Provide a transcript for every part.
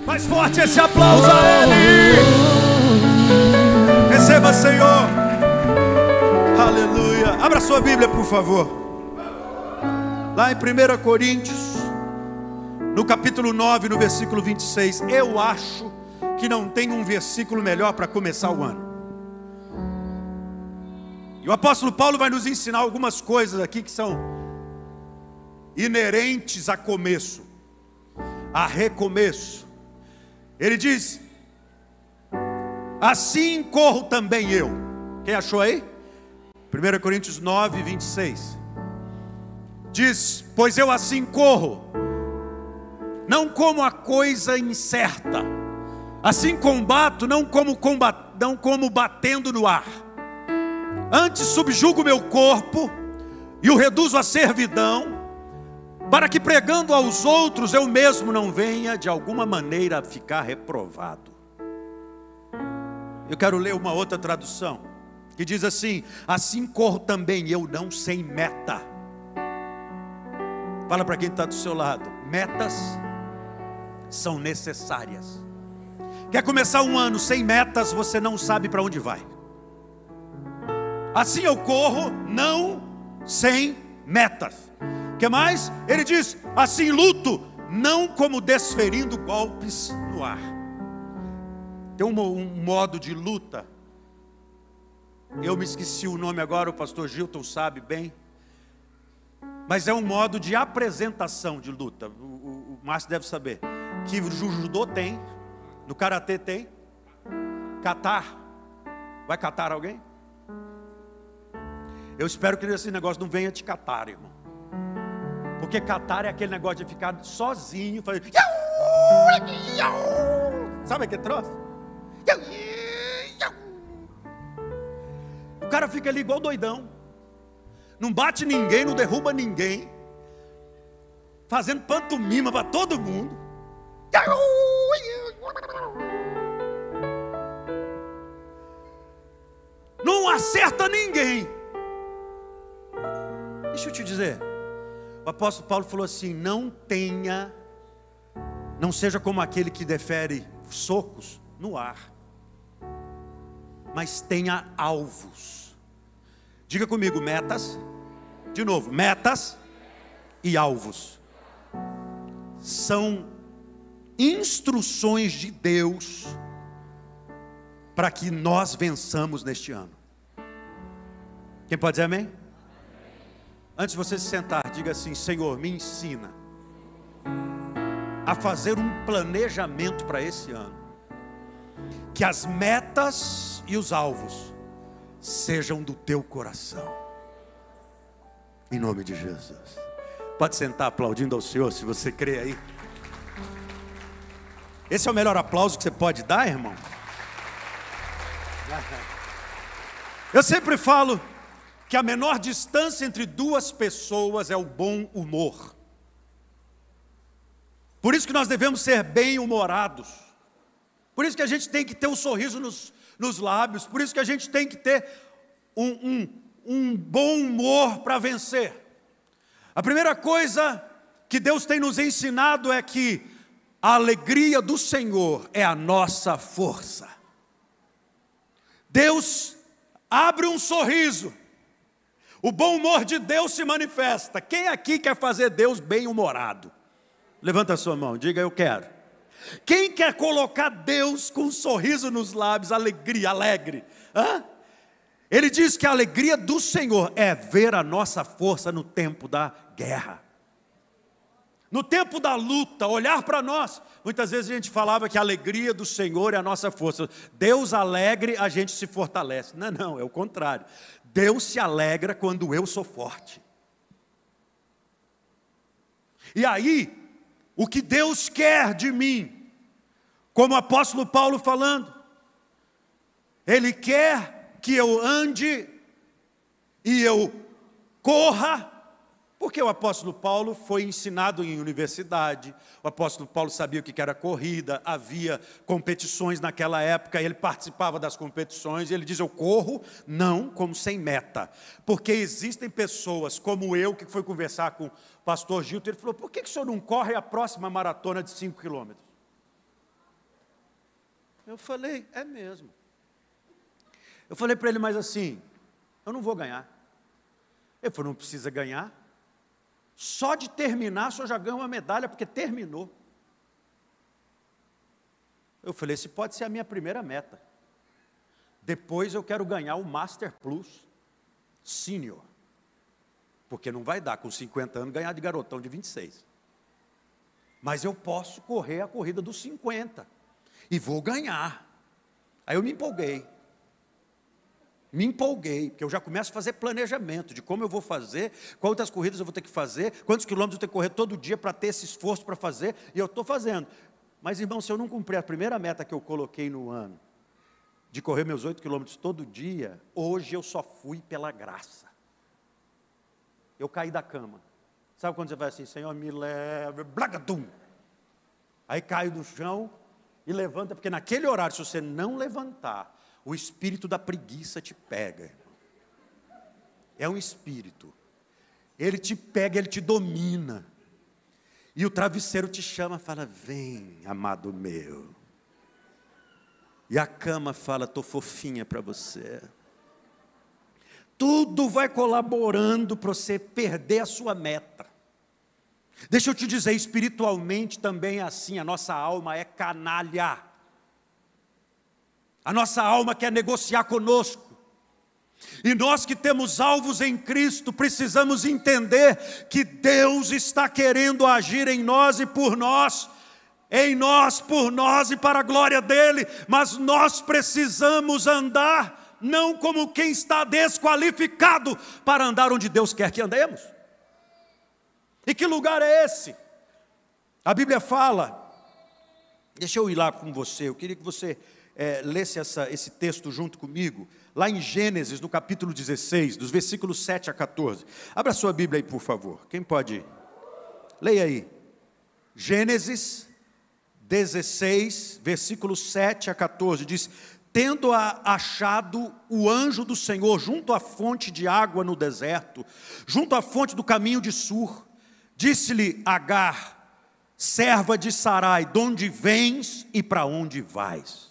Mais forte esse aplauso a Ele. Receba, Senhor. Aleluia. Abra sua Bíblia, por favor. Lá em 1 Coríntios, no capítulo 9, no versículo 26. Eu acho que não tem um versículo melhor para começar o ano. E o apóstolo Paulo vai nos ensinar algumas coisas aqui que são inerentes a começo, a recomeço. Ele diz: assim corro também eu. Quem achou aí? 1 Coríntios 9, 26. Diz: pois eu assim corro, não como a coisa incerta, assim combato, não como batendo no ar. Antes subjugo meu corpo e o reduzo à servidão, para que pregando aos outros eu mesmo não venha de alguma maneira a ficar reprovado. Eu quero ler uma outra tradução que diz assim: assim corro também eu, não sem meta. Fala para quem está do seu lado: metas são necessárias. Quer começar um ano sem metas, você não sabe para onde vai. Assim eu corro, não sem metas. O que mais? Ele diz: assim luto, não como desferindo golpes no ar. Tem um modo de luta, eu me esqueci o nome agora, o pastor Gilton sabe bem, mas é um modo de apresentação de luta. O Márcio deve saber que no judô tem, no karatê tem. Catar, vai catar alguém? Eu espero que esse negócio não venha te catar, irmão. Porque catar é aquele negócio de ficar sozinho, fazendo... sabe aquele troço? O cara fica ali igual doidão, não bate ninguém, não derruba ninguém, fazendo pantomima para todo mundo. Não acerta ninguém. Deixa eu te dizer, o apóstolo Paulo falou assim: não seja como aquele que defere socos no ar, mas tenha alvos. Diga comigo: metas. De novo, metas e alvos são instruções de Deus para que nós vençamos neste ano. Quem pode dizer amém? Antes de você se sentar, diga assim: Senhor, me ensina a fazer um planejamento para esse ano, que as metas e os alvos sejam do teu coração, em nome de Jesus. Pode sentar aplaudindo ao Senhor, se você crê aí. Esse é o melhor aplauso que você pode dar, irmão. Eu sempre falo que a menor distância entre duas pessoas é o bom humor. Por isso que nós devemos ser bem-humorados. Por isso que a gente tem que ter um sorriso nos lábios. Por isso que a gente tem que ter um bom humor para vencer. A primeira coisa que Deus tem nos ensinado é que a alegria do Senhor é a nossa força. Deus abre um sorriso, o bom humor de Deus se manifesta. Quem aqui quer fazer Deus bem-humorado? Levanta a sua mão, diga: eu quero. Quem quer colocar Deus com um sorriso nos lábios, alegria, alegre? Ele diz que a alegria do Senhor é ver a nossa força no tempo da guerra, no tempo da luta, olhar para nós. Muitas vezes a gente falava que a alegria do Senhor é a nossa força. Deus alegre, a gente se fortalece. Não, é o contrário. Deus se alegra quando eu sou forte. E aí, o que Deus quer de mim, como o apóstolo Paulo falando, Ele quer que eu ande e eu corra. Porque o apóstolo Paulo foi ensinado em universidade, o apóstolo Paulo sabia o que era corrida, havia competições naquela época, ele participava das competições, e ele diz: eu corro não como sem meta, porque existem pessoas como eu, que foi conversar com o pastor Gilton, ele falou: por que o senhor não corre a próxima maratona de 5 quilômetros? Eu falei, é mesmo. Eu falei para ele, mas assim, eu não vou ganhar. Ele falou, não precisa ganhar. Só de terminar, o senhor já ganhou uma medalha, porque terminou. Eu falei, esse pode ser a minha primeira meta. Depois eu quero ganhar o Master Plus Senior. Porque não vai dar com 50 anos ganhar de garotão de 26. Mas eu posso correr a corrida dos 50. E vou ganhar. Aí eu me empolguei. Porque eu já começo a fazer planejamento de como eu vou fazer, quantas corridas eu vou ter que fazer, quantos quilômetros eu tenho que correr todo dia para ter esse esforço para fazer, e eu estou fazendo. Mas, irmão, se eu não cumprir a primeira meta que eu coloquei no ano, de correr meus 8 quilômetros todo dia, hoje eu só fui pela graça. Eu caí da cama. Sabe quando você vai assim, Senhor, me leva, blagadum. Aí cai no chão e levanta, porque naquele horário, se você não levantar, o espírito da preguiça te pega, irmão. É um espírito. Ele te pega, ele te domina. E o travesseiro te chama, fala, vem, amado meu. E a cama fala, estou fofinha para você. Tudo vai colaborando para você perder a sua meta. Deixa eu te dizer, espiritualmente também é assim, a nossa alma é canalha. A nossa alma quer negociar conosco. E nós que temos alvos em Cristo, precisamos entender que Deus está querendo agir em nós e por nós. Em nós, por nós e para a glória dEle. Mas nós precisamos andar não como quem está desqualificado para andar onde Deus quer que andemos. E que lugar é esse? A Bíblia fala, deixa eu ir lá com você, eu queria que você lesse esse texto junto comigo, lá em Gênesis, no capítulo 16, dos versículos 7 a 14. Abra sua Bíblia aí, por favor, quem pode ir? Leia aí, Gênesis 16, versículos 7 a 14, diz, tendo achado o anjo do Senhor junto à fonte de água no deserto, junto à fonte do caminho de Sur, disse-lhe Agar, serva de Sarai, de onde vens e para onde vais?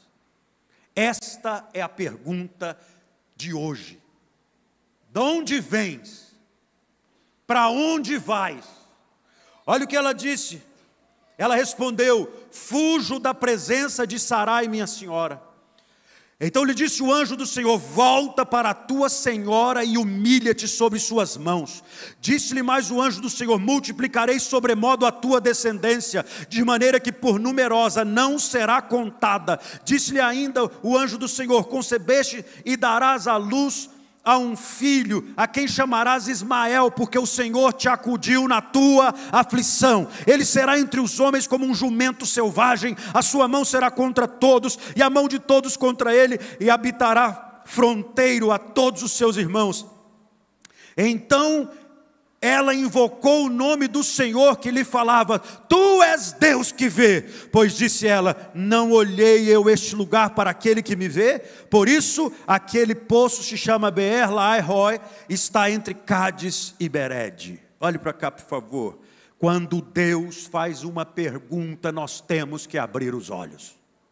Esta é a pergunta de hoje. De onde vens? Para onde vais? Olha o que ela disse. Ela respondeu, fujo da presença de Sarai, minha senhora. Então lhe disse o anjo do Senhor, volta para a tua senhora e humilha-te sobre suas mãos. Disse-lhe mais o anjo do Senhor, multiplicarei sobremodo a tua descendência, de maneira que por numerosa não será contada. Disse-lhe ainda o anjo do Senhor, concebeste e darás à luz a um filho, a quem chamarás Ismael, porque o Senhor te acudiu na tua aflição. Ele será entre os homens como um jumento selvagem, a sua mão será contra todos, e a mão de todos contra ele, e habitará fronteiro a todos os seus irmãos. Então ela invocou o nome do Senhor que lhe falava, tu és Deus que vê, pois disse ela, não olhei eu este lugar para aquele que me vê, por isso aquele poço se chama Beer Lahai-roi, está entre Cádiz e Bered. Olhe para cá, por favor. Quando Deus faz uma pergunta, nós temos que abrir os olhos.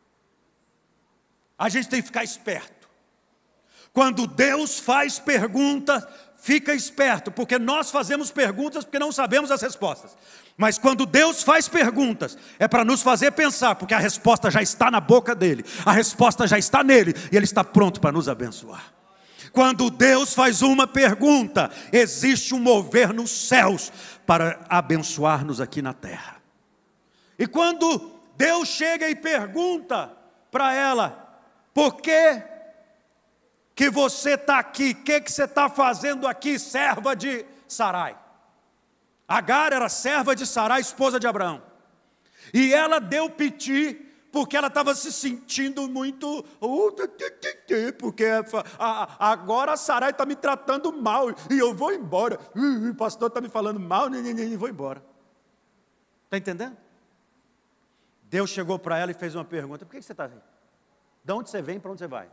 A gente tem que ficar esperto. Quando Deus faz pergunta, fica esperto, porque nós fazemos perguntas porque não sabemos as respostas. Mas quando Deus faz perguntas, é para nos fazer pensar, porque a resposta já está na boca dele, a resposta já está nele, e ele está pronto para nos abençoar. Quando Deus faz uma pergunta, existe um mover nos céus para abençoar-nos aqui na terra. E quando Deus chega e pergunta para ela, por que você está aqui? O que você está fazendo aqui, serva de Sarai? Agar era serva de Sarai, esposa de Abraão. E ela deu piti, porque ela estava se sentindo muito... porque agora a Sarai está me tratando mal, e eu vou embora. O pastor está me falando mal, e vou embora. Está entendendo? Deus chegou para ela e fez uma pergunta, por que você está aí? De onde você vem, para onde você vai?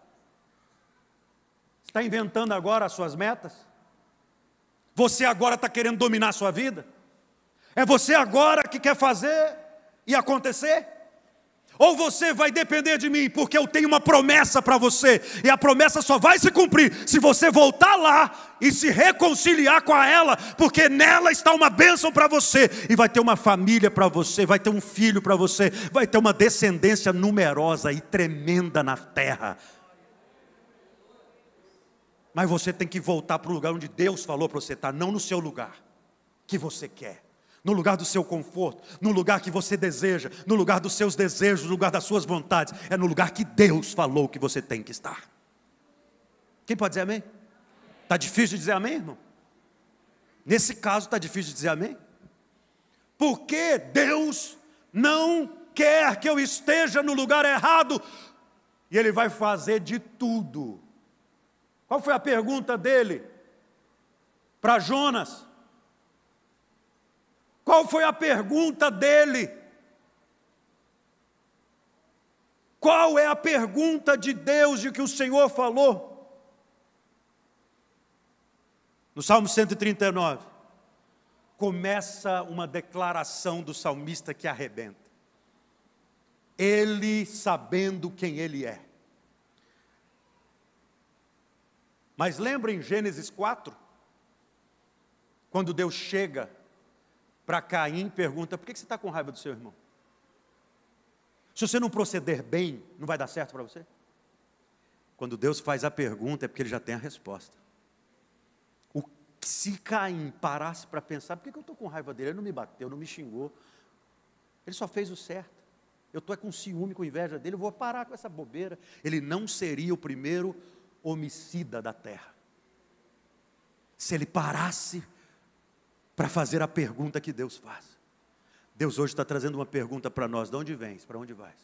Está inventando agora as suas metas? Você agora está querendo dominar a sua vida? É você agora que quer fazer e acontecer? ou você vai depender de mim, porque eu tenho uma promessa para você, e a promessa só vai se cumprir se você voltar lá e se reconciliar com ela, porque nela está uma bênção para você, e vai ter uma família para você, vai ter um filho para você, vai ter uma descendência numerosa e tremenda na terra. Mas você tem que voltar para o lugar onde Deus falou para você estar, não no seu lugar que você quer, no lugar do seu conforto, no lugar que você deseja, no lugar dos seus desejos, no lugar das suas vontades. É no lugar que Deus falou que você tem que estar. Quem pode dizer amém? Está difícil de dizer amém, irmão? Nesse caso está difícil de dizer amém? Porque Deus não quer que eu esteja no lugar errado, e Ele vai fazer de tudo. Qual foi a pergunta dele para Jonas? Qual foi a pergunta dele? Qual é a pergunta de Deus de que o Senhor falou? No Salmo 139, começa uma declaração do salmista que arrebenta. Ele sabendo quem ele é. Mas lembra em Gênesis 4? Quando Deus chega para Caim e pergunta: por que você está com raiva do seu irmão? Se você não proceder bem, não vai dar certo para você? Quando Deus faz a pergunta, é porque Ele já tem a resposta. Se Caim parasse para pensar: por que eu estou com raiva dele? Ele não me bateu, não me xingou, ele só fez o certo. Eu estou com ciúme, com inveja dele, eu vou parar com essa bobeira. Ele não seria o primeiro homicida da terra, se ele parasse para fazer a pergunta que Deus faz. Deus hoje está trazendo uma pergunta para nós: de onde vens? Para onde vais?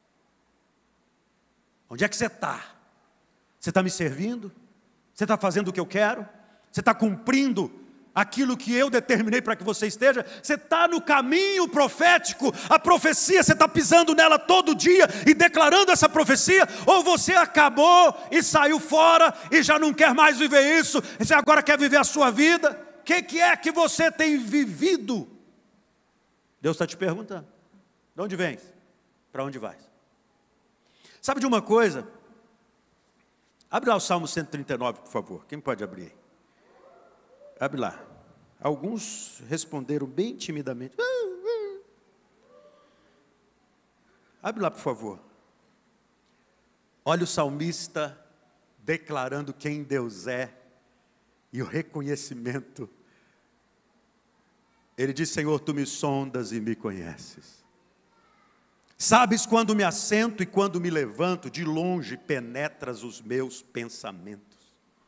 Onde é que você está? Você está me servindo? Você está fazendo o que eu quero? Você está cumprindo aquilo que eu determinei para que você esteja? Você está no caminho profético, a profecia, você está pisando nela todo dia e declarando essa profecia? Ou você acabou e saiu fora e já não quer mais viver isso, você agora quer viver a sua vida? O que é que você tem vivido? Deus está te perguntando: de onde vens? Para onde vais? Sabe de uma coisa? Abre lá o Salmo 139, por favor. Quem pode abrir aí? Abre lá. Alguns responderam bem timidamente. Abre lá, por favor. Olha o salmista declarando quem Deus é e o reconhecimento. Ele diz: Senhor, Tu me sondas e me conheces. Sabes quando me assento e quando me levanto, de longe penetras os meus pensamentos.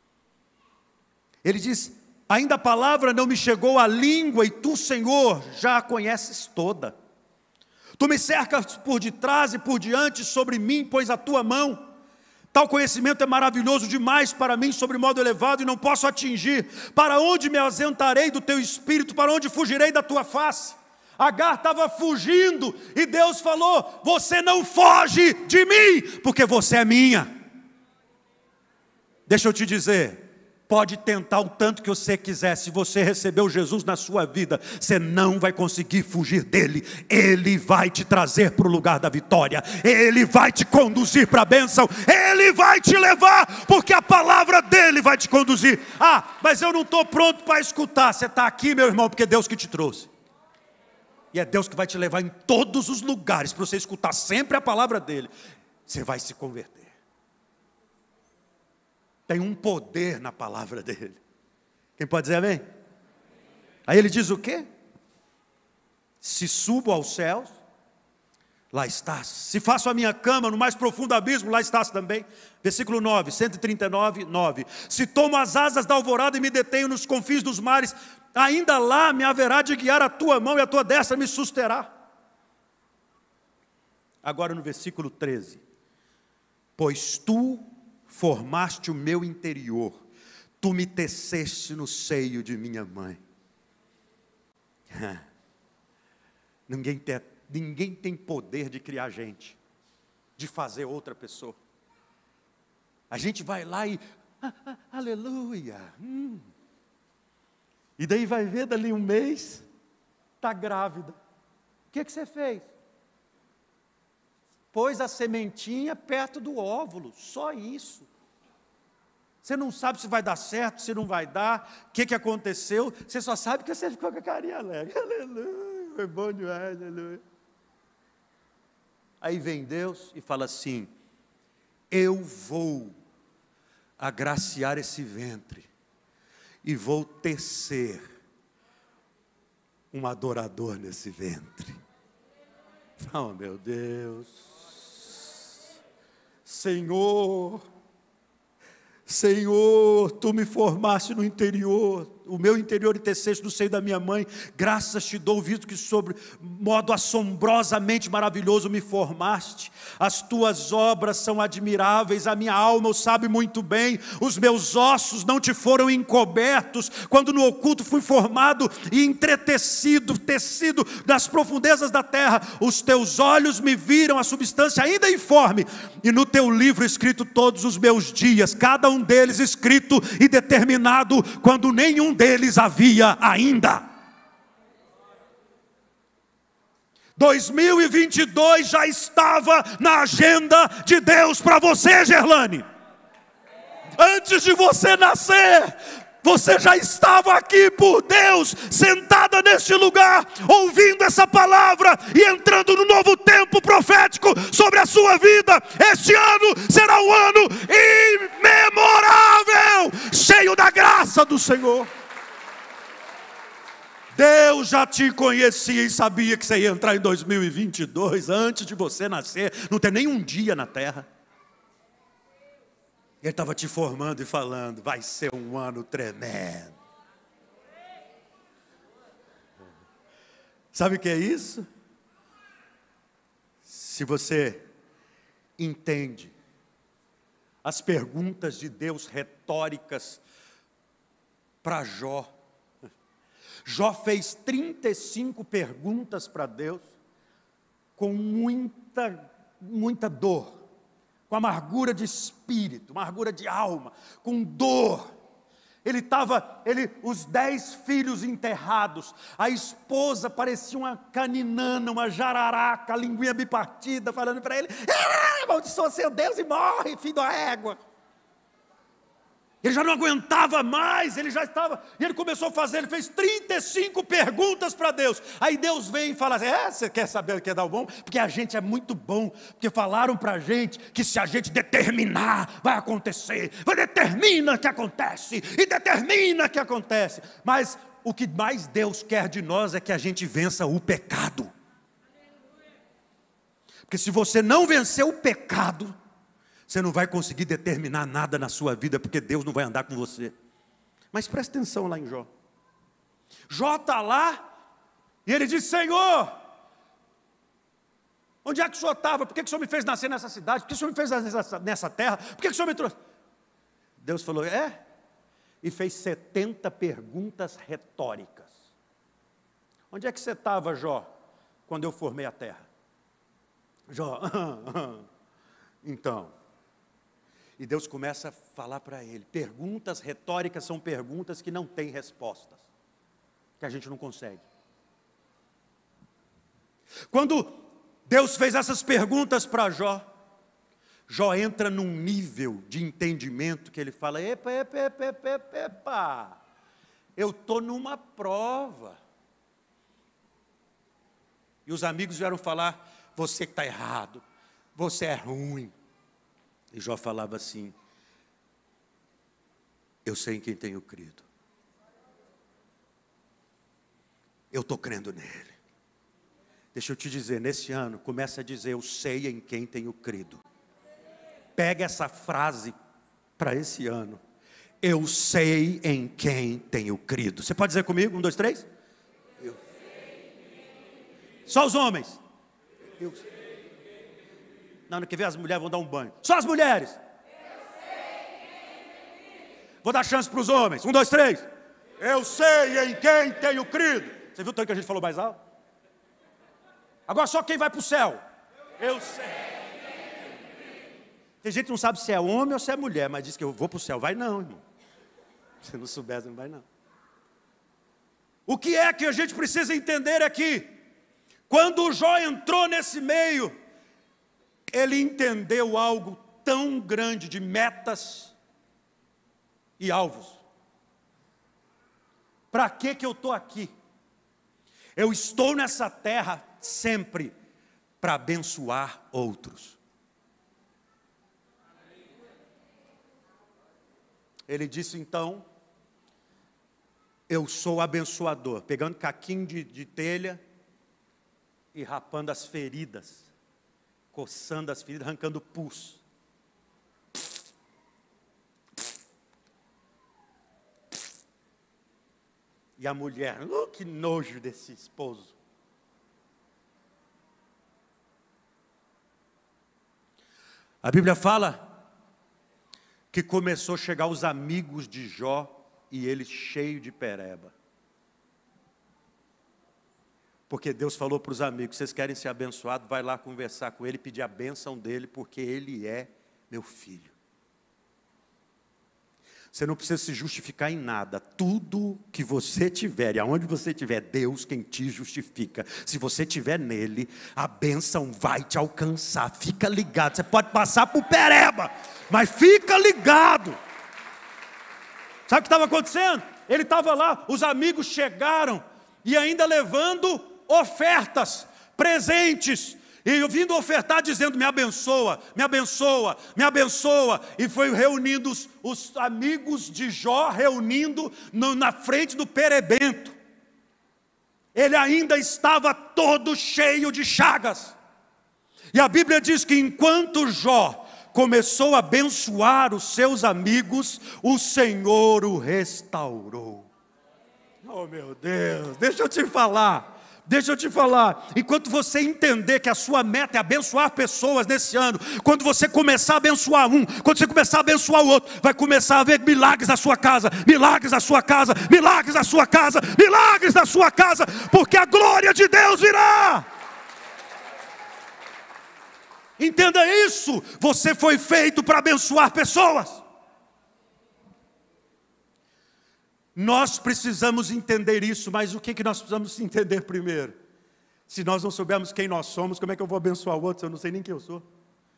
Ele diz: ainda a palavra não me chegou à língua, e Tu, Senhor, já a conheces toda. Tu me cercas por detrás e por diante, sobre mim pões a Tua mão. Tal conhecimento é maravilhoso demais para mim, sobre modo elevado, e não posso atingir. Para onde me ausentarei do Teu Espírito? Para onde fugirei da Tua face? Agar estava fugindo, e Deus falou: você não foge de mim, porque você é minha. Deixa eu te dizer, pode tentar o tanto que você quiser, se você recebeu Jesus na sua vida, você não vai conseguir fugir dele. Ele vai te trazer para o lugar da vitória, Ele vai te conduzir para a bênção, Ele vai te levar, porque a palavra dele vai te conduzir. Ah, mas eu não estou pronto para escutar. Você está aqui, meu irmão, porque é Deus que te trouxe. E é Deus que vai te levar em todos os lugares, para você escutar sempre a palavra dele. Você vai se converter. Tem um poder na palavra dele. Quem pode dizer amém? Aí ele diz o quê? Se subo aos céus, lá estás. Se faço a minha cama no mais profundo abismo, lá estás também. Versículo 9, 139, 9. Se tomo as asas da alvorada e me detenho nos confins dos mares, ainda lá me haverá de guiar a Tua mão, e a Tua destra me susterá. Agora no versículo 13. Pois Tu formaste o meu interior, Tu me teceste no seio de minha mãe. Ninguém tem poder de criar gente, de fazer outra pessoa. A gente vai lá e aleluia. E daí vai ver, dali um mês, está grávida. O que você fez? pôs a sementinha perto do óvulo, só isso. Você não sabe se vai dar certo, se não vai dar, o que aconteceu, você só sabe que você ficou com a carinha alegre. Aleluia, foi bom demais, aleluia. Aí vem Deus e fala assim: eu vou agraciar esse ventre e vou tecer um adorador nesse ventre. Oh, meu Deus, Senhor, Tu me formaste no interior, o meu interior e teceste no seio da minha mãe, graças te dou, visto que sobre modo assombrosamente maravilhoso me formaste, as tuas obras são admiráveis, a minha alma o sabe muito bem, os meus ossos não te foram encobertos, quando no oculto fui formado e entretecido, tecido das profundezas da terra, os teus olhos me viram a substância ainda informe, e no teu livro escrito todos os meus dias, cada um deles escrito e determinado, quando nenhum deles havia ainda. 2022 já estava na agenda de Deus para você, Gerlane. Antes de você nascer, você já estava aqui por Deus, sentada neste lugar, ouvindo essa palavra e entrando no novo tempo profético sobre a sua vida. Este ano será um ano imemorável, cheio da graça do Senhor. Deus já te conhecia e sabia que você ia entrar em 2022 antes de você nascer, não tem nem um dia na terra. Ele estava te formando e falando: vai ser um ano tremendo. Sabe o que é isso? Se você entende as perguntas de Deus retóricas para Jó. Jó fez 35 perguntas para Deus, com muita dor, com amargura de espírito, amargura de alma, com dor. Os 10 filhos enterrados, a esposa parecia uma caninana, uma jararaca, a linguinha bipartida, falando para ele: amaldiçoa seu Deus e morre, filho da égua. Ele já não aguentava mais, ele começou a fazer, ele fez 35 perguntas para Deus. Aí Deus vem e fala assim: você quer saber o que é dar o bom? Porque a gente é muito bom, porque falaram para a gente que se a gente determinar, vai acontecer, determina que acontece, e determina que acontece. Mas o que mais Deus quer de nós é que a gente vença o pecado. Porque se você não vencer o pecado, você não vai conseguir determinar nada na sua vida, porque Deus não vai andar com você. Mas presta atenção lá em Jó. Jó está lá, e ele diz: Senhor, onde é que o Senhor estava? Por que o Senhor me fez nascer nessa cidade? Por que o Senhor me fez nessa terra? Por que o Senhor me trouxe? Deus falou: e fez 70 perguntas retóricas. Onde é que você estava, Jó, quando eu formei a terra? Jó, então... E Deus começa a falar para ele. Perguntas retóricas são perguntas que não têm respostas, que a gente não consegue. Quando Deus fez essas perguntas para Jó, Jó entra num nível de entendimento que ele fala: epa, eu estou numa prova. E os amigos vieram falar: você que está errado, você é ruim. E Jó falava assim: eu sei em quem tenho crido, eu estou crendo nele. Deixa eu te dizer, nesse ano, começa a dizer: eu sei em quem tenho crido. Pega essa frase para esse ano: eu sei em quem tenho crido. Você pode dizer comigo? 1, 2, 3? Eu sei. Só os homens. Eu sei. Não, quer ver? As mulheres vão dar um banho. Só as mulheres. Vou dar chance para os homens. 1, 2, 3. Eu sei em quem tenho crido. Você viu o tanto que a gente falou mais alto? Agora só quem vai para o céu. Eu sei. Tem gente que não sabe se é homem ou se é mulher, mas diz que eu vou para o céu. Vai não, irmão. Se não souber, não vai não. O que é que a gente precisa entender aqui? Quando o Jó entrou nesse meio, ele entendeu algo tão grande de metas e alvos. Para que eu estou aqui? Eu estou nessa terra sempre para abençoar outros. Ele disse então, eu sou abençoador, pegando caquinho de telha e rapando as feridas, coçando as feridas, arrancando pus. E a mulher, que nojo desse esposo. A Bíblia fala que começou a chegar os amigos de Jó e ele cheio de pereba. Porque Deus falou para os amigos, vocês querem ser abençoados, vai lá conversar com ele, pedir a bênção dele, porque ele é meu filho. Você não precisa se justificar em nada. Tudo que você tiver, e aonde você estiver, Deus quem te justifica. Se você estiver nele, a bênção vai te alcançar. Fica ligado. Você pode passar por pereba, mas fica ligado. Sabe o que estava acontecendo? Ele estava lá, os amigos chegaram, e ainda levando ofertas, presentes. E eu vindo ofertar dizendo, me abençoa, me abençoa, me abençoa. E foi reunindo os amigos de Jó, reunindo na frente do perebento. Ele ainda estava todo cheio de chagas. E a Bíblia diz que enquanto Jó começou a abençoar os seus amigos, o Senhor o restaurou. Oh meu Deus, deixa eu te falar. Enquanto você entender que a sua meta é abençoar pessoas nesse ano, quando você começar a abençoar um, quando você começar a abençoar o outro, vai começar a haver milagres na sua casa, milagres na sua casa, milagres na sua casa, milagres na sua casa, porque a glória de Deus virá. Entenda isso, você foi feito para abençoar pessoas. Nós precisamos entender isso, mas o que nós precisamos entender primeiro? Se nós não soubermos quem nós somos, como é que eu vou abençoar o outro se eu não sei nem quem eu sou?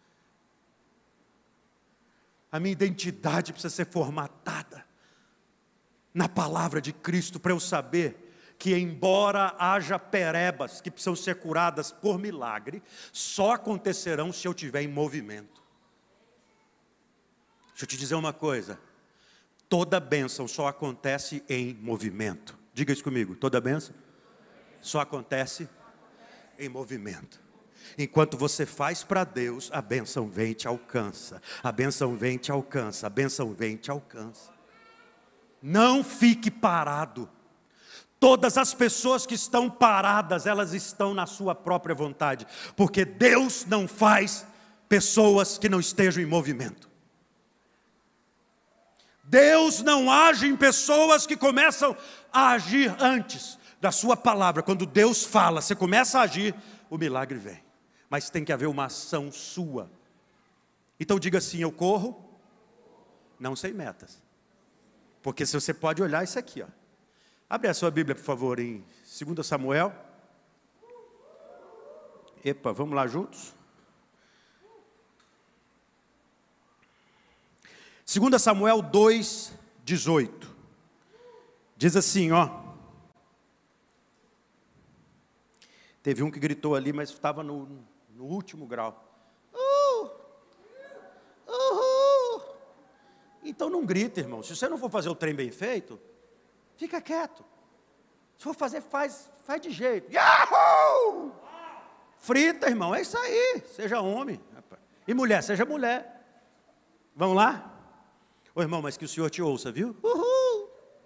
A minha identidade precisa ser formatada na palavra de Cristo, para eu saber que embora haja perebas que precisam ser curadas por milagre, só acontecerão se eu estiver em movimento. Deixa eu te dizer uma coisa. Toda bênção só acontece em movimento. Diga isso comigo, toda bênção só acontece em movimento. Enquanto você faz para Deus, a bênção vem e te alcança. A bênção vem e te alcança. A bênção vem e te alcança. Não fique parado. Todas as pessoas que estão paradas, elas estão na sua própria vontade. Porque Deus não faz pessoas que não estejam em movimento. Deus não age em pessoas que começam a agir antes da sua palavra. Quando Deus fala, você começa a agir, o milagre vem. Mas tem que haver uma ação sua. Então diga assim, eu corro, não sem metas. Porque se você pode olhar isso aqui, ó. Abre a sua Bíblia, por favor, em 2 Samuel. Epa, vamos lá juntos? 2 Samuel 2:18. Diz assim, ó. Teve um que gritou ali, mas estava no último grau. Então não grita, irmão. Se você não for fazer o trem bem feito, fica quieto. Se for fazer, faz de jeito. Yahoo! Frita, irmão, é isso aí. Seja homem. E mulher, seja mulher. Vamos lá? Ô irmão, mas que o Senhor te ouça, viu? Uhul!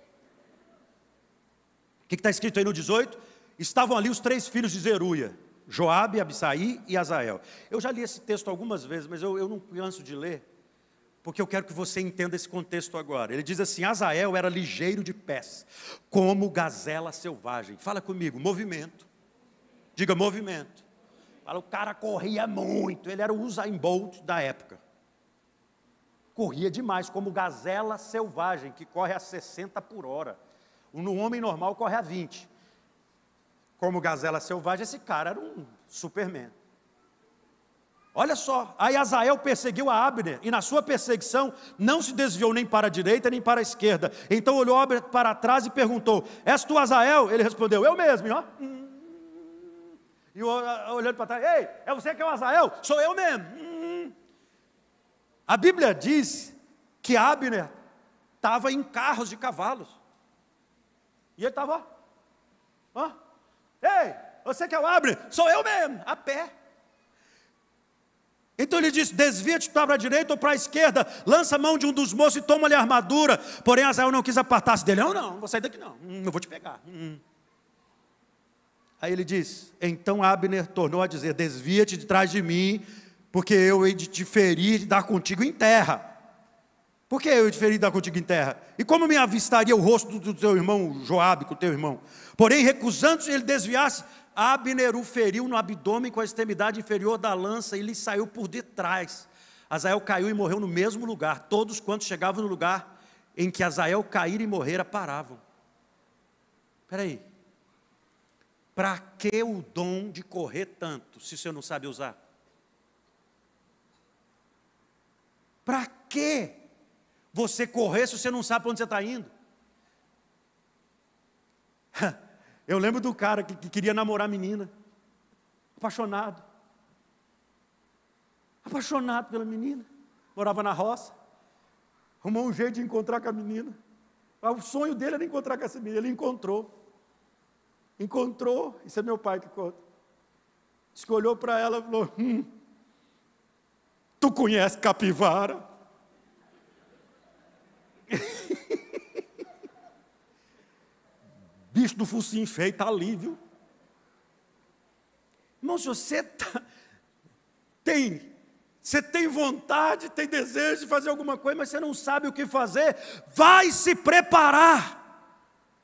O que está escrito aí no 18? Estavam ali os 3 filhos de Zeruia, Joabe, Abisai e Azael. Eu já li esse texto algumas vezes, mas eu não canso de ler, porque eu quero que você entenda esse contexto agora. Ele diz assim, Azael era ligeiro de pés, como gazela selvagem. Fala comigo, movimento. Diga movimento. Fala, o cara corria muito, ele era o Usain Bolt da época. Corria demais, como gazela selvagem, que corre a 60 por hora. Um homem normal corre a 20. Como gazela selvagem, esse cara era um Superman. Olha só, aí Azael perseguiu a Abner, e na sua perseguição não se desviou nem para a direita nem para a esquerda. Então olhou Abner para trás e perguntou: és tu Azael? Ele respondeu: eu mesmo. Ó. E olhando para trás: ei, é você que é o Azael? Sou eu mesmo. A Bíblia diz que Abner estava em carros de cavalos. E ele estava, ó. Ei, você que é o Abner? Sou eu mesmo, a pé. Então ele disse: desvia-te para a direita ou para a esquerda, lança a mão de um dos moços e toma-lhe a armadura. Porém Azael não quis apartar-se dele. Não vou sair daqui não, eu vou te pegar. Aí ele diz: então Abner tornou a dizer: desvia-te de trás de mim, porque eu hei de te ferir e dar contigo em terra. Por que eu hei de ferir e dar contigo em terra? E como me avistaria o rosto do teu irmão Joabe, com o teu irmão? Porém, recusando-se ele desviasse, Abner o feriu no abdômen com a extremidade inferior da lança e lhe saiu por detrás. Azael caiu e morreu no mesmo lugar. Todos quantos chegavam no lugar em que Azael caíra e morrera paravam. Espera aí. Para que o dom de correr tanto, se você não sabe usar? Para que você correr se você não sabe para onde você está indo? Eu lembro do cara que queria namorar a menina, apaixonado pela menina, morava na roça, arrumou um jeito de encontrar com a menina. O sonho dele era encontrar com essa menina. Ele encontrou, isso é meu pai que conta. Diz que olhou para ela e falou: tu conhece capivara? Bicho do focinho feio, está ali, viu? Irmão, se você tem vontade, tem desejo de fazer alguma coisa, mas você não sabe o que fazer, vai se preparar.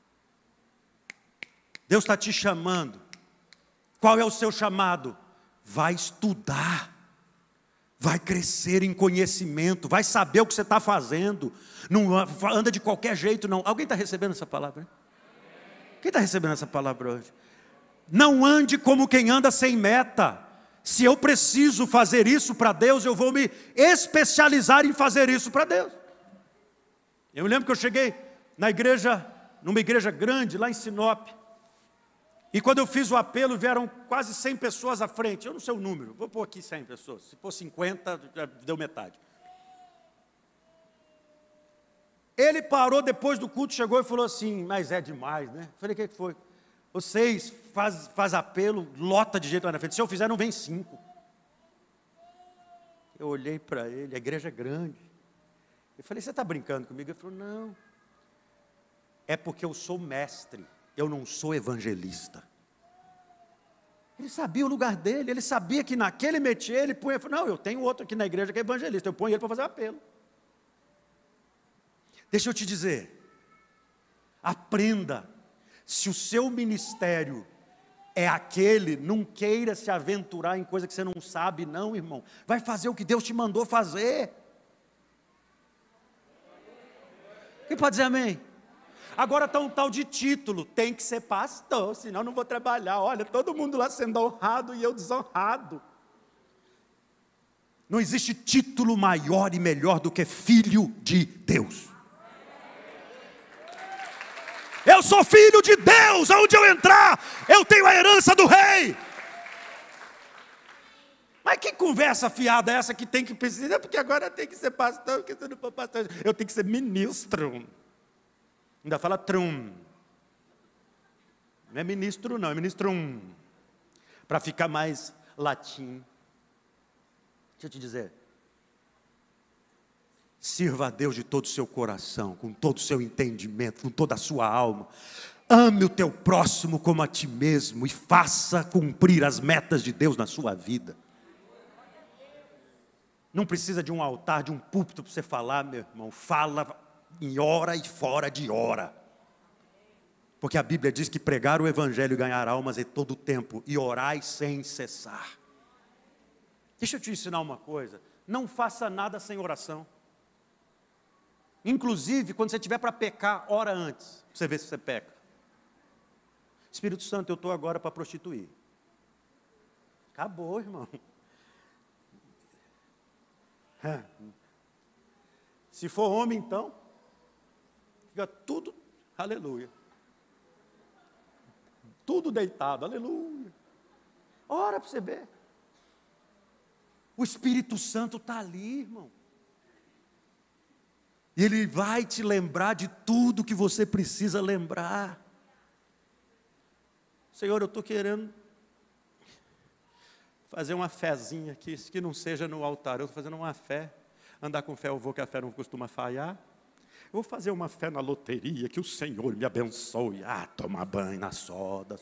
Deus está te chamando. Qual é o seu chamado? Vai estudar, vai crescer em conhecimento, vai saber o que você está fazendo. Não anda de qualquer jeito, não. Alguém está recebendo essa palavra? Quem está recebendo essa palavra hoje? Não ande como quem anda sem meta. Se eu preciso fazer isso para Deus, eu vou me especializar em fazer isso para Deus. Eu me lembro que eu cheguei na igreja, numa igreja grande lá em Sinop, e quando eu fiz o apelo, vieram quase 100 pessoas à frente. Eu não sei o número, vou pôr aqui 100 pessoas. Se for 50, já deu metade. Ele parou depois do culto, chegou e falou assim: mas é demais, né? Eu falei: o que foi? Vocês faz apelo, lota de jeito lá na frente. Se eu fizer, não vem 5. Eu olhei para ele, a igreja é grande. Eu falei: você está brincando comigo? Ele falou: não. É porque eu sou mestre, eu não sou evangelista. Ele sabia o lugar dele, ele sabia que naquele métier ele punha. Ele falou: não, eu tenho outro aqui na igreja que é evangelista, eu ponho ele para fazer apelo. Deixa eu te dizer, aprenda, se o seu ministério é aquele, não queira se aventurar em coisa que você não sabe, não, irmão. Vai fazer o que Deus te mandou fazer. Quem pode dizer amém? Agora está um tal de título, tem que ser pastor, senão não vou trabalhar. Olha, todo mundo lá sendo honrado e eu desonrado. Não existe título maior e melhor do que filho de Deus. Eu sou filho de Deus, aonde eu entrar, eu tenho a herança do rei. Mas que conversa fiada é essa que tem que precisar? Porque agora tem que ser pastor, porque se não for pastor, eu tenho que ser ministro. Ainda fala trum. Não é ministro não, é ministrum. Para ficar mais latim. Deixa eu te dizer. Sirva a Deus de todo o seu coração, com todo o seu entendimento, com toda a sua alma. Ame o teu próximo como a ti mesmo e faça cumprir as metas de Deus na sua vida. Não precisa de um altar, de um púlpito para você falar, meu irmão. Fala em hora e fora de hora. Porque a Bíblia diz que pregar o evangelho e ganhar almas é todo o tempo. E orai sem cessar. Deixa eu te ensinar uma coisa. Não faça nada sem oração. Inclusive, quando você estiver para pecar, ora antes, para você ver se você peca. Espírito Santo, eu estou agora para prostituir. Acabou, irmão. Se for homem, então, fica tudo, aleluia. Tudo deitado, aleluia. Ora para você ver. O Espírito Santo está ali, irmão. E Ele vai te lembrar de tudo que você precisa lembrar. Senhor, eu estou querendo fazer uma fezinha aqui, que não seja no altar. Eu estou fazendo uma fé. Andar com fé eu vou, que a fé não costuma falhar. Eu vou fazer uma fé na loteria, que o Senhor me abençoe. Tomar banho na soda.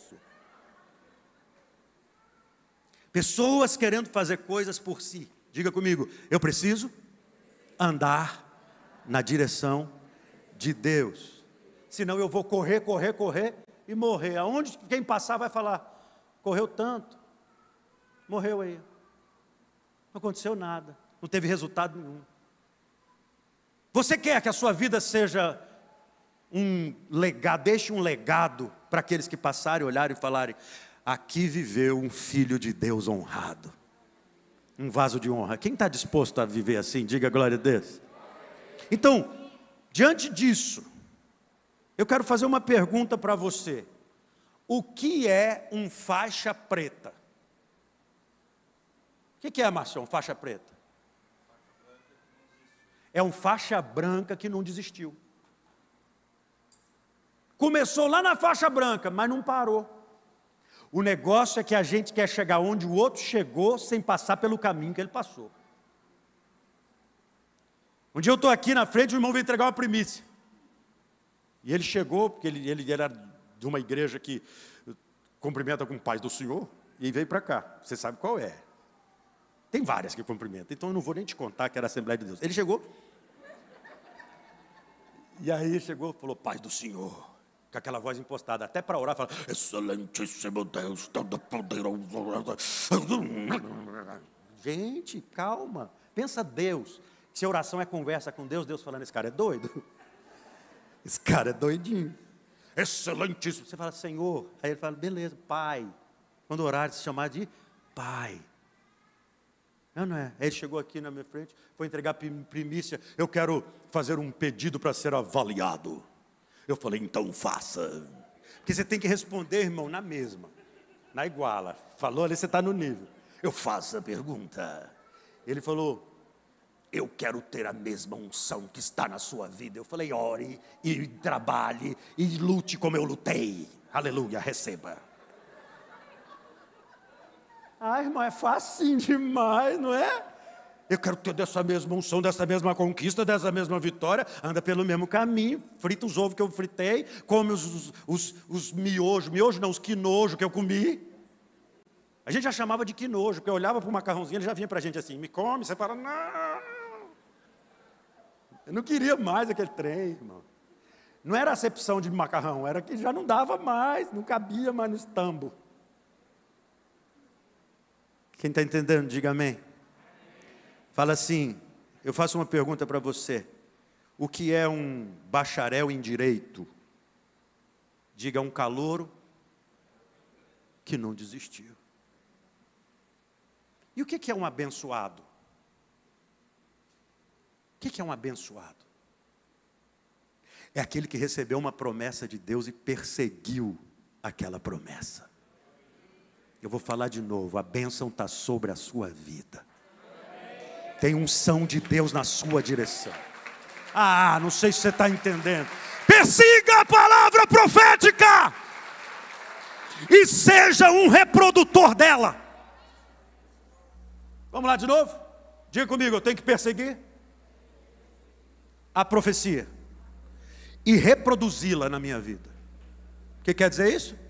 Pessoas querendo fazer coisas por si. Diga comigo, eu preciso andar na direção de Deus. Senão eu vou correr e morrer. Aonde quem passar vai falar, correu tanto, morreu aí. Não aconteceu nada, não teve resultado nenhum. Você quer que a sua vida seja um legado, deixe um legado para aqueles que passarem, olharem e falarem, aqui viveu um filho de Deus honrado. Um vaso de honra. Quem está disposto a viver assim? Diga glória a Deus. Então, diante disso, eu quero fazer uma pergunta para você. O que é um faixa preta? O que é, Marcião, faixa preta? É um faixa branca que não desistiu. Começou lá na faixa branca, mas não parou. O negócio é que a gente quer chegar onde o outro chegou, sem passar pelo caminho que ele passou. Um dia eu estou aqui na frente, o irmão veio entregar uma primícia. E ele chegou, porque ele era de uma igreja que cumprimenta com o Pai do Senhor, e veio para cá. Você sabe qual é. Tem várias que cumprimentam, então eu não vou nem te contar que era a Assembleia de Deus. Ele chegou, e aí chegou e falou, Pai do Senhor. Com aquela voz impostada, até para orar, fala, excelentíssimo Deus, todo poderoso. Gente, calma. Pensa Deus. Se a oração é conversa com Deus, Deus falando, esse cara é doido. Esse cara é doidinho. Excelentíssimo. Você fala, Senhor. Aí ele fala, beleza, Pai. Quando orar, se chamar de Pai. Não é. Aí ele chegou aqui na minha frente, foi entregar primícia. Eu quero fazer um pedido para ser avaliado. Eu falei, então faça. Porque você tem que responder, irmão, na mesma. Na iguala. Falou ali, você está no nível. Eu faço a pergunta. Ele falou, eu quero ter a mesma unção que está na sua vida. Eu falei, ore e trabalhe e lute como eu lutei. Aleluia, receba. Irmão, é facinho demais, não é? Eu quero ter dessa mesma unção, dessa mesma conquista, dessa mesma vitória. Anda pelo mesmo caminho, frita os ovos que eu fritei, come os miojos não, os quinojos que eu comi. A gente já chamava de quinojo, porque eu olhava para o macarrãozinho, ele já vinha para a gente assim, me come, você fala, não. Eu não queria mais aquele trem, irmão. Não era acepção de macarrão, era que já não dava mais, não cabia mais no estambo. Quem está entendendo, diga amém. Fala assim, eu faço uma pergunta para você. O que é um bacharel em direito? Diga, um calouro que não desistiu. E o que é um abençoado? O que é um abençoado? É aquele que recebeu uma promessa de Deus e perseguiu aquela promessa. Eu vou falar de novo, a bênção está sobre a sua vida. Tem unção de Deus na sua direção. Não sei se você está entendendo. Persiga a palavra profética e seja um reprodutor dela. Vamos lá de novo? Diga comigo, eu tenho que perseguir a profecia e reproduzi-la na minha vida. O que quer dizer isso?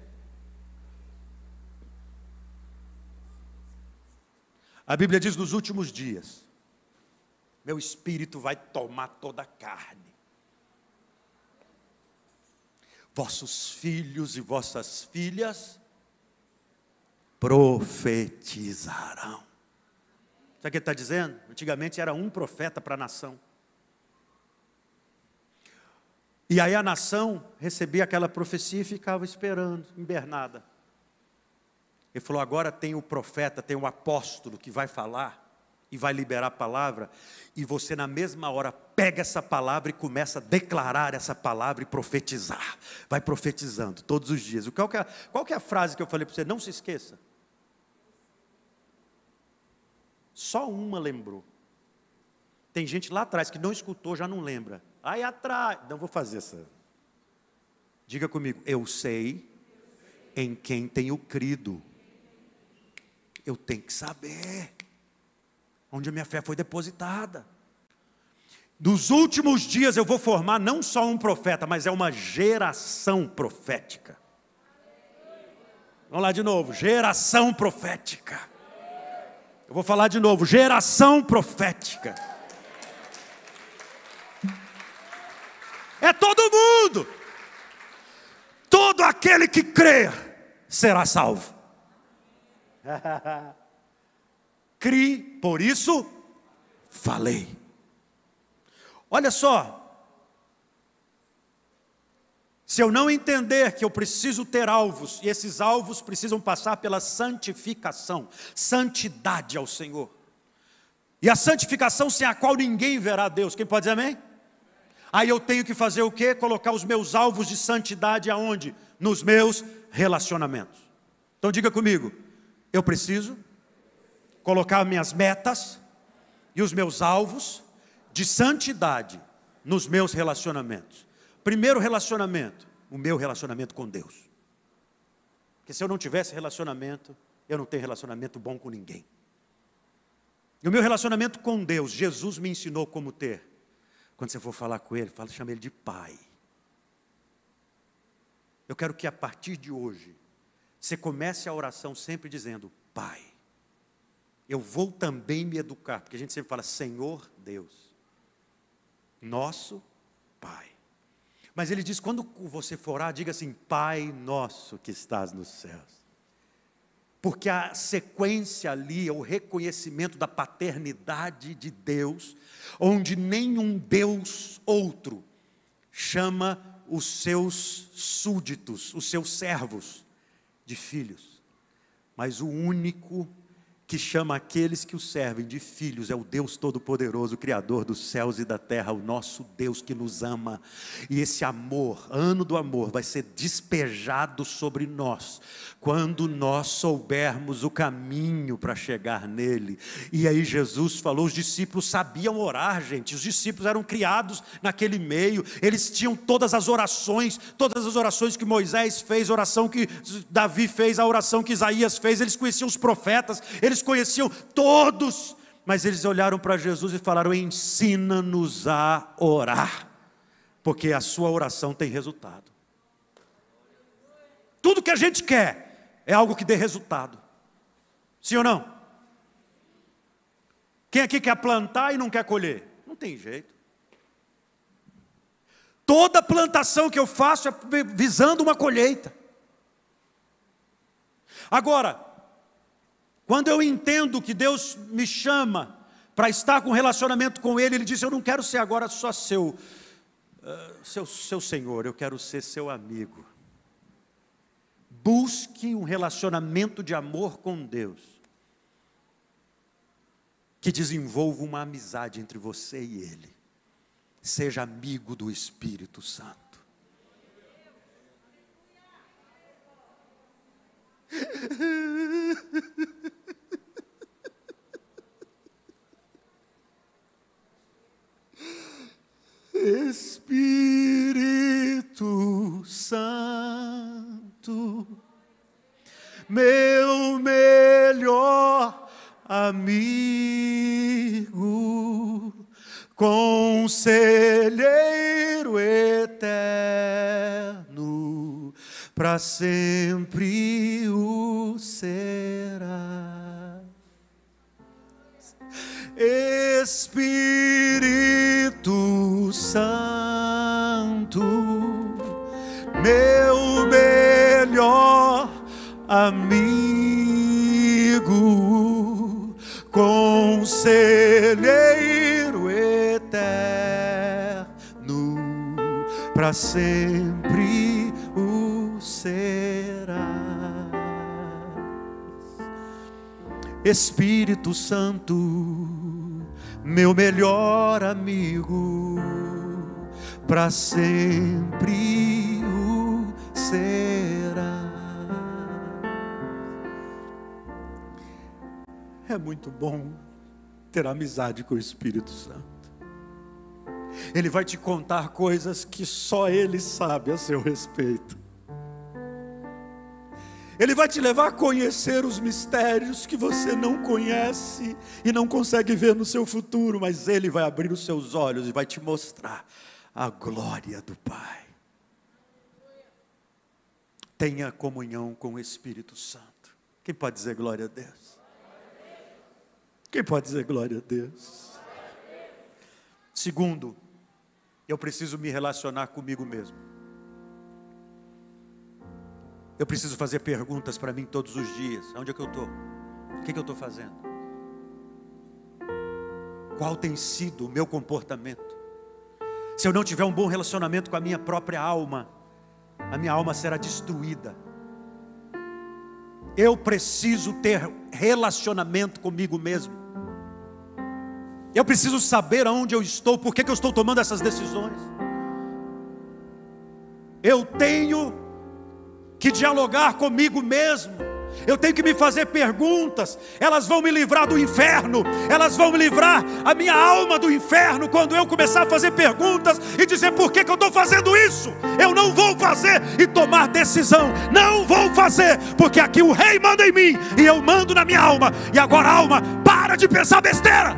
A Bíblia diz nos últimos dias, meu espírito vai tomar toda a carne. Vossos filhos e vossas filhas profetizarão. Sabe o que ele está dizendo? Antigamente era um profeta para a nação. E aí a nação recebia aquela profecia e ficava esperando, embernada. Ele falou, agora tem o profeta, tem o apóstolo que vai falar, e vai liberar a palavra, e você na mesma hora pega essa palavra e começa a declarar essa palavra e profetizar. Vai profetizando todos os dias. Qual que é a frase que eu falei para você? Não se esqueça. Só uma lembrou. Tem gente lá atrás que não escutou, já não lembra. Aí atrás, não vou fazer essa. Diga comigo, eu sei em quem tenho crido. Eu tenho que saber onde a minha fé foi depositada. Nos últimos dias eu vou formar não só um profeta, mas é uma geração profética. Vamos lá de novo, geração profética. Eu vou falar de novo, geração profética. É todo mundo. Todo aquele que crer será salvo. Crie, por isso falei. Olha só, se eu não entender que eu preciso ter alvos, e esses alvos precisam passar pela santificação, santidade ao Senhor, e a santificação sem a qual ninguém verá Deus, quem pode dizer amém? Aí eu tenho que fazer o quê? Colocar os meus alvos de santidade aonde? Nos meus relacionamentos. Então diga comigo, eu preciso colocar minhas metas e os meus alvos de santidade nos meus relacionamentos. Primeiro relacionamento, o meu relacionamento com Deus. Porque se eu não tivesse relacionamento, eu não tenho relacionamento bom com ninguém. E o meu relacionamento com Deus, Jesus me ensinou como ter. Quando você for falar com Ele, chama Ele de Pai. Eu quero que a partir de hoje, você comece a oração sempre dizendo, Pai. Eu vou também me educar, porque a gente sempre fala, Senhor Deus, nosso Pai. Mas Ele diz, quando você for orar, diga assim, Pai nosso que estás nos céus. Porque a sequência ali é o reconhecimento da paternidade de Deus, onde nenhum Deus outro chama os seus súditos, os seus servos, de filhos. Mas o único que chama aqueles que o servem de filhos é o Deus Todo-Poderoso, o Criador dos céus e da terra, o nosso Deus que nos ama. E esse amor, ano do amor, vai ser despejado sobre nós, quando nós soubermos o caminho para chegar nele. E aí Jesus falou, os discípulos sabiam orar, gente, os discípulos eram criados naquele meio, eles tinham todas as orações que Moisés fez, a oração que Davi fez, a oração que Isaías fez, eles conheciam os profetas, eles conheciam todos, mas eles olharam para Jesus e falaram, ensina-nos a orar, porque a sua oração tem resultado. Tudo que a gente quer é algo que dê resultado, sim ou não? Quem aqui quer plantar e não quer colher? Não tem jeito. Toda plantação que eu faço é visando uma colheita. Agora, quando eu entendo que Deus me chama para estar com relacionamento com Ele, Ele diz, eu não quero ser agora só seu Senhor, eu quero ser seu amigo. Busque um relacionamento de amor com Deus, que desenvolva uma amizade entre você e Ele. Seja amigo do Espírito Santo. Espírito Santo, meu melhor amigo, conselheiro eterno, para sempre o será. Espírito Santo, meu melhor amigo, conselheiro eterno, para sempre o será. Espírito Santo, meu melhor amigo, para sempre o será. É muito bom ter amizade com o Espírito Santo. Ele vai te contar coisas que só Ele sabe a seu respeito. Ele vai te levar a conhecer os mistérios que você não conhece e não consegue ver no seu futuro, mas Ele vai abrir os seus olhos e vai te mostrar a glória do Pai. Tenha comunhão com o Espírito Santo. Quem pode dizer glória a Deus? Quem pode dizer glória a Deus? Segundo, eu preciso me relacionar comigo mesmo. Eu preciso fazer perguntas para mim todos os dias. Onde é que eu estou? O que eu estou fazendo? Qual tem sido o meu comportamento? Se eu não tiver um bom relacionamento com a minha própria alma, a minha alma será destruída. Eu preciso ter relacionamento comigo mesmo. Eu preciso saber aonde eu estou, por que eu estou tomando essas decisões. Eu tenho que dialogar comigo mesmo. Eu tenho que me fazer perguntas. Elas vão me livrar do inferno. Elas vão me livrar a minha alma do inferno quando eu começar a fazer perguntas e dizer por que eu estou fazendo isso. Eu não vou fazer e tomar decisão. Não vou fazer, porque aqui o Rei manda em mim e eu mando na minha alma. E agora, alma, para de pensar besteira.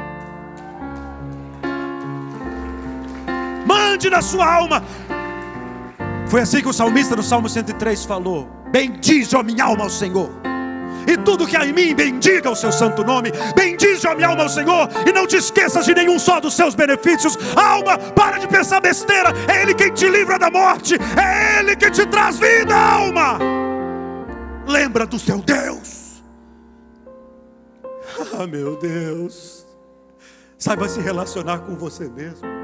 Mande na sua alma. Foi assim que o salmista no Salmo 103 falou: bendize, ó minha alma, ao Senhor, e tudo que há em mim, bendiga o seu santo nome. Bendize, ó minha alma, ao Senhor, e não te esqueças de nenhum só dos seus benefícios. Alma, para de pensar besteira. É Ele quem te livra da morte. É Ele que te traz vida, alma. Lembra do seu Deus. Ah, meu Deus. Saiba se relacionar com você mesmo.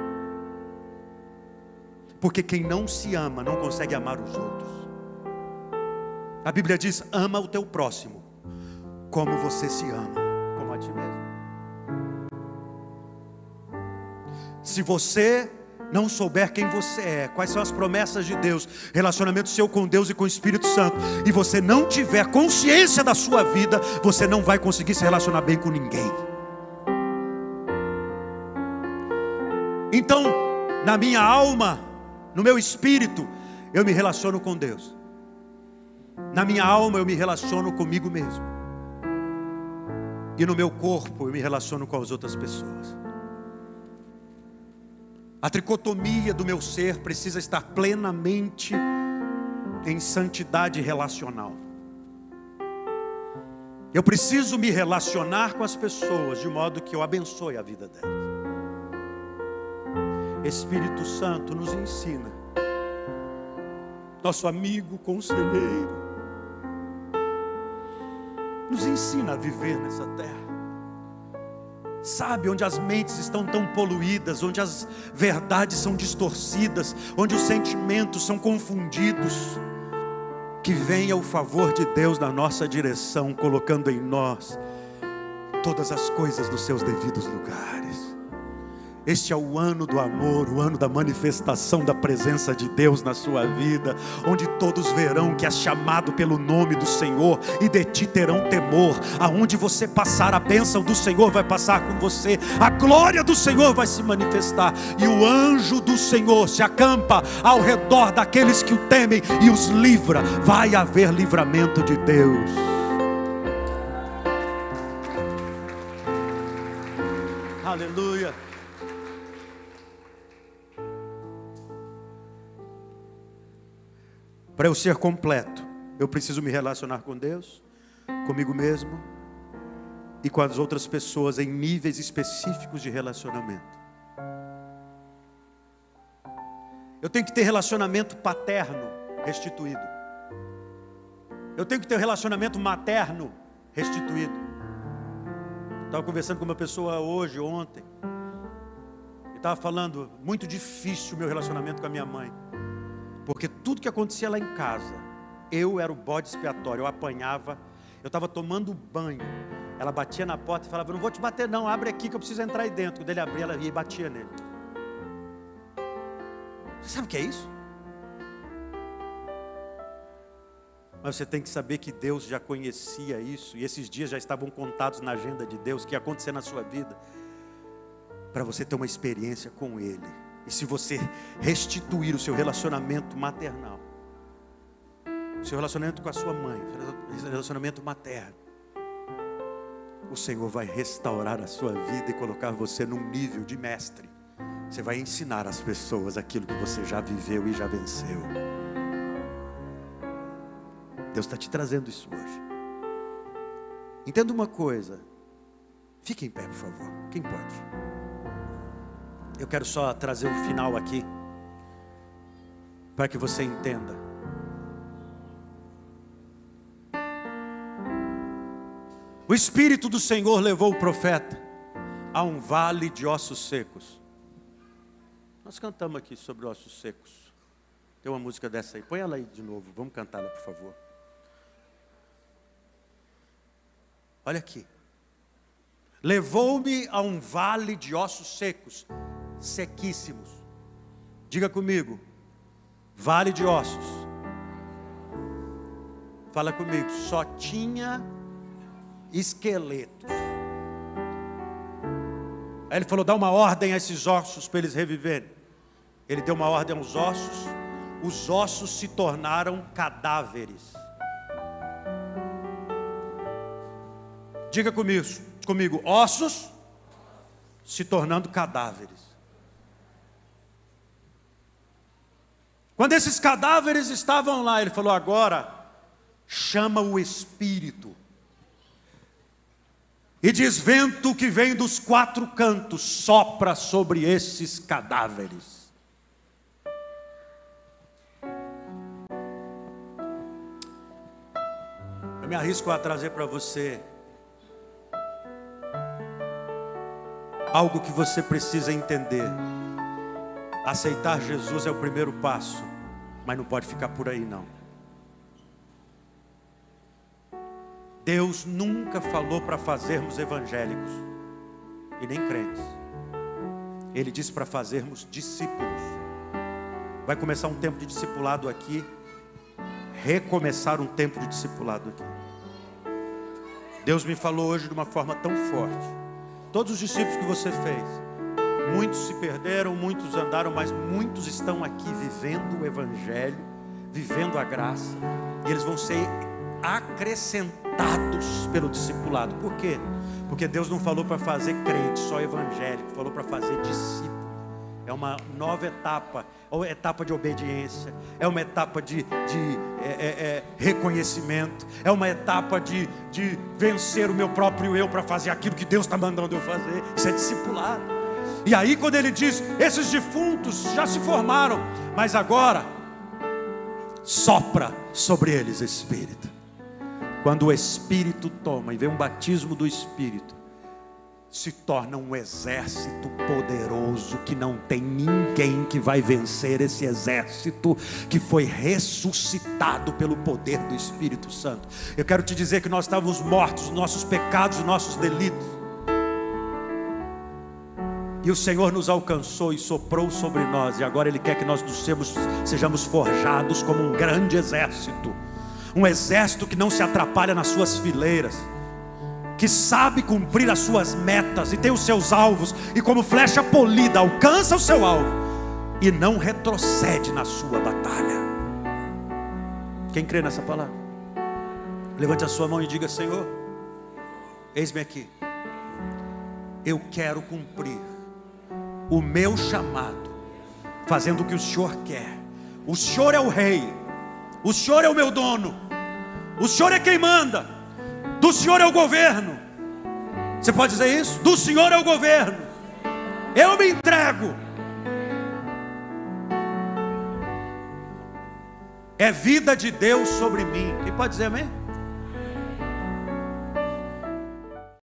Porque quem não se ama não consegue amar os outros. A Bíblia diz: ama o teu próximo como você se ama, como a ti mesmo. Se você não souber quem você é, quais são as promessas de Deus, relacionamento seu com Deus e com o Espírito Santo, e você não tiver consciência da sua vida, você não vai conseguir se relacionar bem com ninguém. Então, na minha alma, no meu espírito, eu me relaciono com Deus. Na minha alma eu me relaciono comigo mesmo. E no meu corpo eu me relaciono com as outras pessoas. A tricotomia do meu ser precisa estar plenamente em santidade relacional. Eu preciso me relacionar com as pessoas de modo que eu abençoe a vida delas. Espírito Santo nos ensina, nosso amigo conselheiro, nos ensina a viver nessa terra. Sabe, onde as mentes estão tão poluídas, onde as verdades são distorcidas, onde os sentimentos são confundidos, que venha o favor de Deus na nossa direção, colocando em nós todas as coisas nos seus devidos lugares. Este é o ano do amor, o ano da manifestação da presença de Deus na sua vida, onde todos verão que é chamado pelo nome do Senhor e de ti terão temor. Aonde você passar, a bênção do Senhor vai passar com você, a glória do Senhor vai se manifestar, e o anjo do Senhor se acampa ao redor daqueles que o temem e os livra. Vai haver livramento de Deus. Aleluia. Para eu ser completo, eu preciso me relacionar com Deus, comigo mesmo e com as outras pessoas em níveis específicos de relacionamento. Eu tenho que ter relacionamento paterno restituído. Eu tenho que ter relacionamento materno restituído. Estava conversando com uma pessoa ontem, e estava falando, muito difícil o meu relacionamento com a minha mãe. Porque tudo que acontecia lá em casa, eu era o bode expiatório, eu apanhava, eu estava tomando banho, Ela batia na porta e falava: não vou te bater não, abre aqui que eu preciso entrar aí dentro. Quando ele abria, ela ia e batia nele. Você sabe o que é isso? Mas você tem que saber que Deus já conhecia isso, e esses dias já estavam contados na agenda de Deus, que ia acontecer na sua vida, para você ter uma experiência com Ele. E se você restituir o seu relacionamento maternal, o seu relacionamento com a sua mãe, o seu relacionamento materno, o Senhor vai restaurar a sua vida e colocar você num nível de mestre. Você vai ensinar às pessoas aquilo que você já viveu e já venceu. Deus está te trazendo isso hoje. Entenda uma coisa. Fique em pé, por favor. Quem pode? Eu quero só trazer o final aqui, para que você entenda. O Espírito do Senhor levou o profeta a um vale de ossos secos. Nós cantamos aqui sobre ossos secos. Tem uma música dessa aí. Põe ela aí de novo. Vamos cantá-la, por favor. Olha aqui. Levou-me a um vale de ossos secos, sequíssimos. Diga comigo. Vale de ossos. Fala comigo. Só tinha esqueletos. Aí ele falou: dá uma ordem a esses ossos para eles reviverem. Ele deu uma ordem aos ossos. Os ossos se tornaram cadáveres. Diga comigo, ossos se tornando cadáveres. Quando esses cadáveres estavam lá, ele falou: agora chama o Espírito. E diz: vento que vem dos quatro cantos, sopra sobre esses cadáveres. Eu me arrisco a trazer para você algo que você precisa entender. Aceitar Jesus é o primeiro passo, mas não pode ficar por aí não. Deus nunca falou para fazermos evangélicos e nem crentes. Ele disse para fazermos discípulos. Vai começar um tempo de discipulado aqui, recomeçar um tempo de discipulado aqui. Deus me falou hoje de uma forma tão forte. Todos os discípulos que você fez, muitos se perderam, muitos andaram, mas muitos estão aqui vivendo o Evangelho, vivendo a graça, e eles vão ser acrescentados pelo discipulado. Por quê? Porque Deus não falou para fazer crente, só evangélico, falou para fazer discípulo. É uma nova etapa, ou etapa de obediência, é uma etapa de reconhecimento, é uma etapa de vencer o meu próprio eu para fazer aquilo que Deus está mandando eu fazer. Isso é discipulado. E aí quando ele diz: esses defuntos já se formaram, mas agora sopra sobre eles Espírito. Quando o Espírito toma e vem um batismo do Espírito, se torna um exército poderoso que não tem ninguém que vai vencer esse exército que foi ressuscitado pelo poder do Espírito Santo. Eu quero te dizer que nós estávamos mortos, nossos pecados, nossos delitos, e o Senhor nos alcançou e soprou sobre nós, e agora Ele quer que nós sejamos forjados como um grande exército, um exército que não se atrapalha nas suas fileiras, que sabe cumprir as suas metas e tem os seus alvos, e como flecha polida alcança o seu alvo e não retrocede na sua batalha. Quem crê nessa palavra? Levante a sua mão e diga: Senhor, eis-me aqui, eu quero cumprir o meu chamado, fazendo o que o Senhor quer. O Senhor é o rei, o Senhor é o meu dono, o Senhor é quem manda, do Senhor é o governo. Você pode dizer isso? Do Senhor é o governo, eu me entrego. É vida de Deus sobre mim. Quem pode dizer amém?